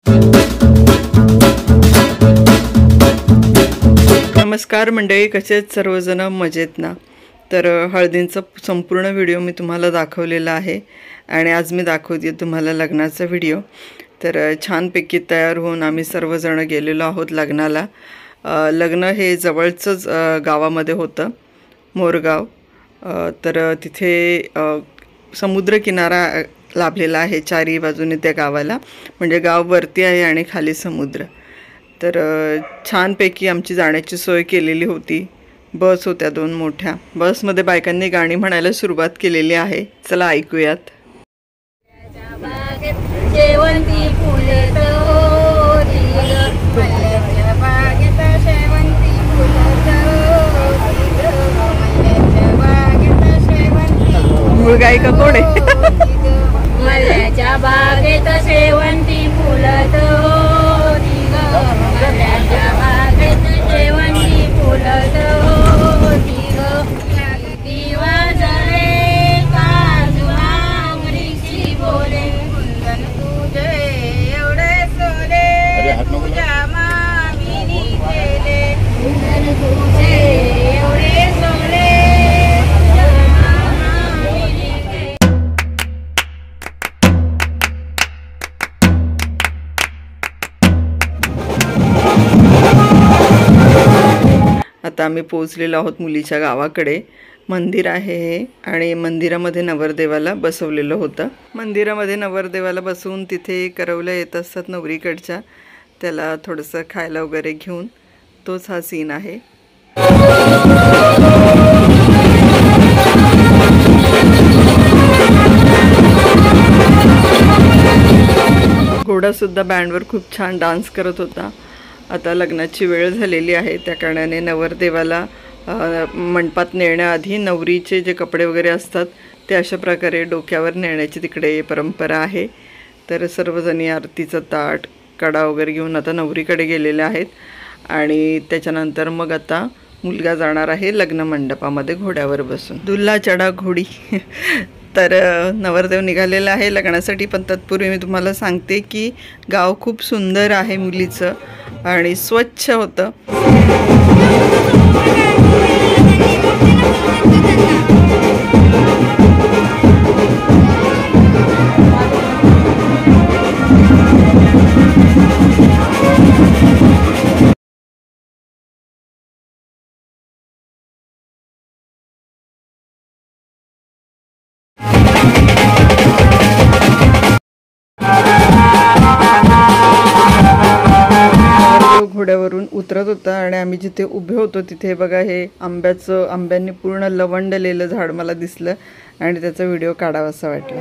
नमस्कार मंडळी, कसे आहेत सर्वजण? मजेत ना? तर हळदींचा संपूर्ण व्हिडिओ मी तुम्हाला दाखवलेला आहे आणि आज मी दाखवते तुम्हाला लग्नाचा व्हिडिओ। तर छानपैकी तयार होऊन आम्ही सर्वजण गेलेलो आहोत लग्नाला। लग्न हे जवळचंच गावामध्ये होतं, मोरगाव। तर तिथे समुद्रकिनारा लाभलेला आहे चारी बाजूने त्या गावाला, म्हणजे गाव वरती आहे आणि खाली समुद्र। तर छानपैकी आमची जाण्याची सोय केलेली होती। बस होत्या 2 मोठ्या। बसमध्ये बायकांनी गाणी म्हणायला सुरुवात केलेली आहे, चला ऐकूयात। शेवंती फुले तोरी मल्ल्याच्या बागेत शेवंती फुले तोरी मल्ल्याच्या बागेत शेवंती मूळ गायिका कोण आहे? मल्ल्याच्या बागेत शेवंती फुले तोरी मल्ल्याच्या बागेत शेवंती फुले तोरी दिवा जळे काजू आंगरीची बोले कुंदन तुझे एवढे सोले तुझ्या मामीनी केले कुंदन तुझे एवढे सोले तुझ्या मामीनी केले। आता आम्ही पोहोचलेलो आहोत मुलीच्या गावाकडे। मंदिर आहे हे आणि मंदिरामध्ये नवरदेवाला बसवलेलं होतं। मंदिरामध्ये नवरदेवाला बसवून तिथे करवल्या येत असतात नवरीकडच्या, त्याला थोडंसं खायला वगैरे घेऊन, तोच हा सीन आहे। घोडासुद्धा बँडवर खूप छान डान्स करत होता। आता लग्नाची वेळ झालेली आहे, त्या कारणाने नवरदेवाला मंडपात नेण्याआधी नवरीचे जे कपडे वगैरे असतात ते अशा प्रकारे डोक्यावर नेण्याची तिकडे परंपरा आहे। तर सर्वजणी आरतीचं ताट, कडा वगैरे घेऊन आता नवरीकडे गेलेले आहेत आणि त्याच्यानंतर मग आता मुलगा जाणार आहे लग्न मंडपामध्ये घोड्यावर बसून। दुल्हा चढा घोडी। तर नवरदेव निघालेला आहे लग्नासाठी, पण तत्पूर्वी मी तुम्हाला सांगते की गाव खूप सुंदर आहे मुलीचं आणि स्वच्छ होतं। घोड्यावरून उतरत होता आणि आम्ही जिथे उभे होतो तिथे बघा हे आंब्यांनी पूर्ण लवंडलेलं झाड मला दिसलं आणि त्याचा व्हिडिओ काढावासा वाटला।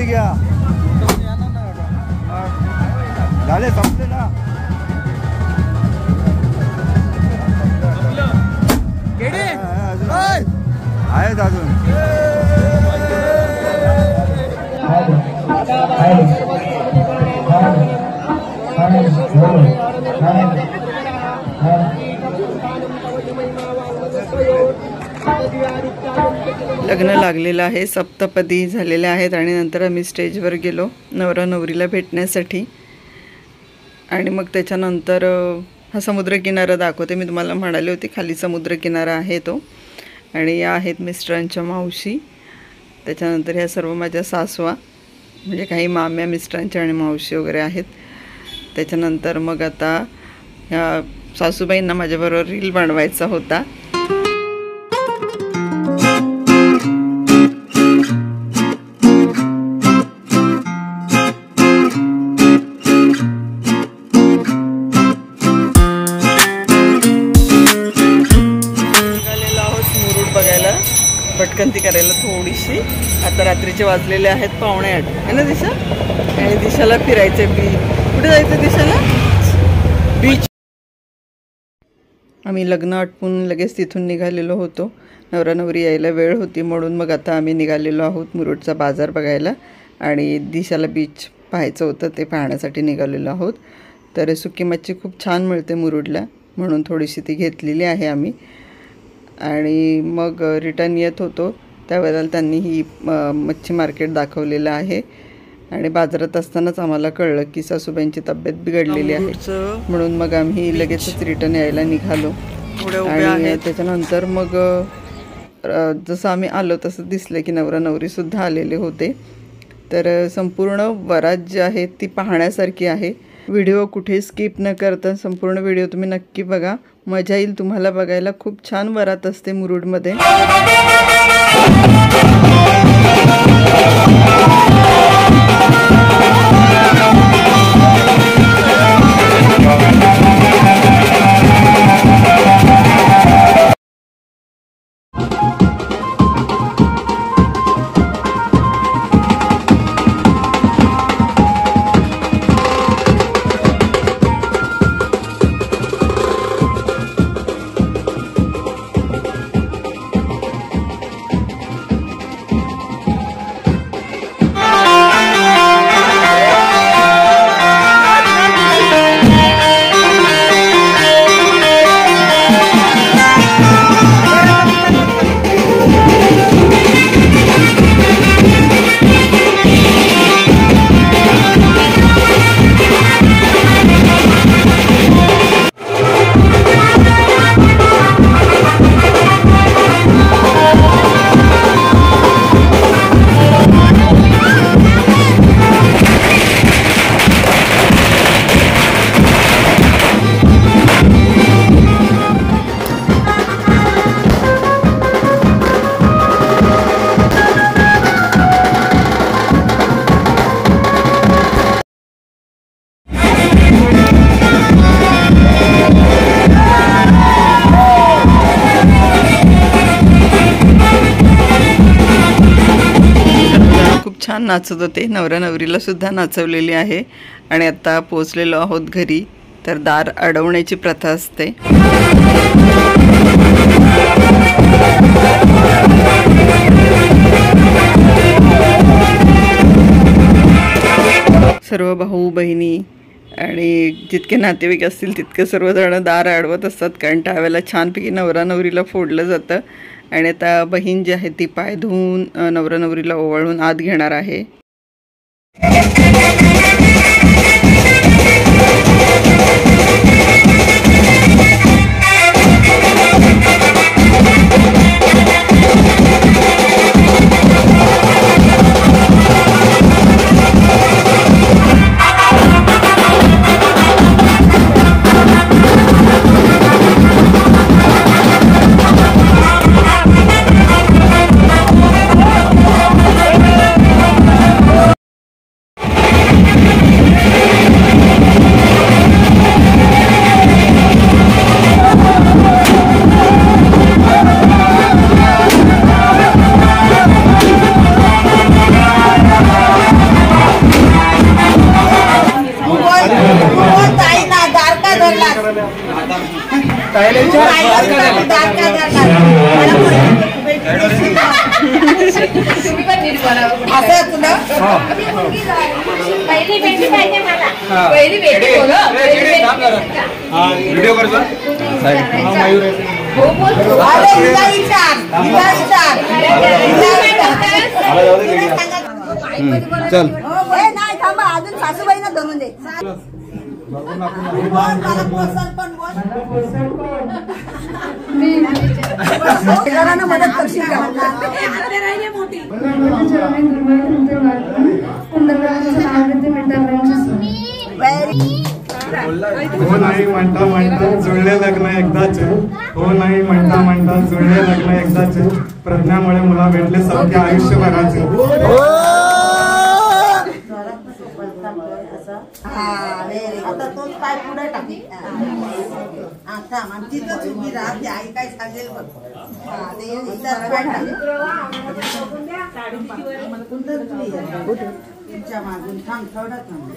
घ्या झाले संपले ना आहेत अजून लग्न लागलेलं आहे, सप्तपदी झालेल्या आहेत आणि नंतर आम्ही स्टेजवर गेलो नवरा नवरीला भेटण्यासाठी. आणि मग त्याच्यानंतर हा समुद्रकिनारा दाखवते. मी तुम्हाला म्हणाले होते खाली समुद्रकिनारा आहे तो. आणि या आहेत मिस्टरांच्या मावशी. त्याच्यानंतर ह्या सर्व माझ्या सासवा, म्हणजे काही माम्या मिस्टरांच्या आणि मावशी वगैरे आहेत. त्याच्यानंतर मग आता ह्या सासूबाईंना माझ्याबरोबर रील बनवायचा होता. भटकंती करायला थोडीशी. आता रात्रीचे वाजलेले आहेत 7:45 आहे ना दिशा. आणि दिशाला फिरायचे. कुठे जायचं दिशाला? बीच. आम्ही लग्न आटपून लगेच तिथून निघालेलो होतो. नवरा नवरी यायला वेळ होती म्हणून मग आता आम्ही निघालेलो आहोत मुरुडचा बाजार बघायला. आणि दिशाला बीच पाहायचं होतं, ते पाहण्यासाठी निघालेलो आहोत. तर सुकी मच्छी खूप छान मिळते मुरुडला, म्हणून थोडीशी ती घेतलेली आहे आम्ही. आणि मग रिटर्न येत होतो त्यावेळेला त्यांनी ही मच्छी मार्केट दाखवलेलं आहे. आणि बाजारात असतानाच आम्हाला कळलं की सासूबाईंची तब्येत बिघडलेली आहे, म्हणून मग आम्ही लगेचच रिटर्न यायला निघालो. आणि त्याच्यानंतर मग जसं आम्ही आलो तसं दिसलं की नवरा नवरीसुद्धा आलेले होते. तर संपूर्ण वरात जी आहे ती पाहण्यासारखी आहे. व्हिडिओ कुठे स्किप न करता संपूर्ण व्हिडिओ तुम्ही नक्की बघा, मजा येईल तुम्हाला बघायला. खूप छान वरात असते मुरुडमध्ये. छान नाचत होते. नवरा नवरीला सुद्धा नाचवलेली आहे. आणि आता पोचलेलो आहोत घरी. तर दार अडवण्याची प्रथा असते. सर्व भाऊ बहिणी आणि जितके नातेवाईक असतील तितके सर्वजण दार अडवत असतात, कारण त्यावेळेला छानपैकी नवरा नवरीला फोडलं जातं. आणि आता बहीण जी आहे ती पाय धुवून नवरा नवरीला ओवाळून आत घेणार आहे. पहिली भेटी पाहिजे मला. पहिली भेटी बोल. व्हिडिओ करतो चल नाही थांबा अजून सासूबाईंना धरून दे. जणांना मदत करशील का? हो नाही म्हणता म्हणता जुळले लग्न एकदाच. हो नाही म्हणता म्हणता जुळले लग्न एकदाच. प्रज्ञामुळे मुला भेटले सौख्य आयुष्यभराचे. आता तोच काय पुढे टाक. आता तिथंच उभी राहते आई काय सांगेल बघ. तुमच्या मागून थांब थोडा थांब.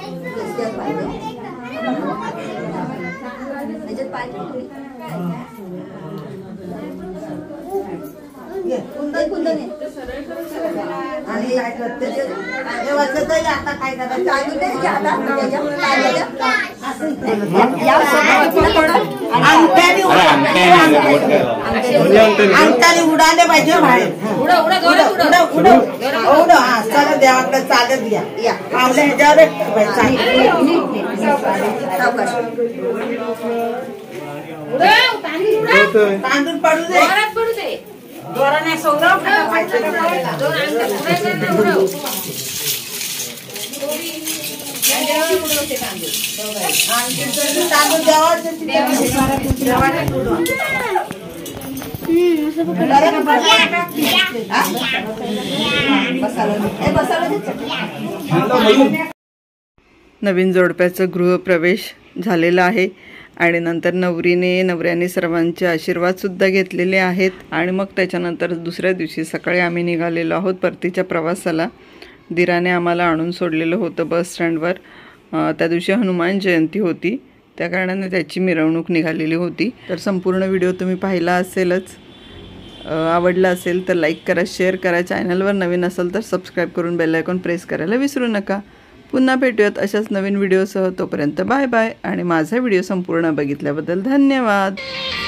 आणि काय करते आता काय करायचं अंगठाने उडाले पाहिजे बाहेर. हा चला देवाकडे चालत घ्या. आपल्या ह्याच्यावर तांदूळ पडू दे. जोराने सौरव तांदूळ नवीन जोडप्याचा गृहप्रवेश झालेला आहे आणि नंतर नवऱ्याने सर्वांचे आशीर्वादसुद्धा घेतलेले आहेत. आणि मग त्याच्यानंतर दुसऱ्या दिवशी सकाळी आम्ही निघालेलो आहोत परतीच्या प्रवासाला. दिराने आम्हाला आणून सोडलेलं होतं बस स्टँडवर. त्या दिवशी हनुमान जयंती होती, त्या कारणाने त्याची मिरवणूक निघालेली होती. तर संपूर्ण व्हिडिओ तुम्ही पाहिला असेलच. आवडला असेल तर लाईक करा, शेअर करा. चॅनलवर नवीन असेल तर सबस्क्राईब करून बेल आयकॉन प्रेस करायला विसरू नका. पुन्हा भेटूयात अशाच नवीन व्हिडिओसह. तोपर्यंत बाय बाय. आणि माझा व्हिडिओ संपूर्ण बघितल्याबद्दल धन्यवाद.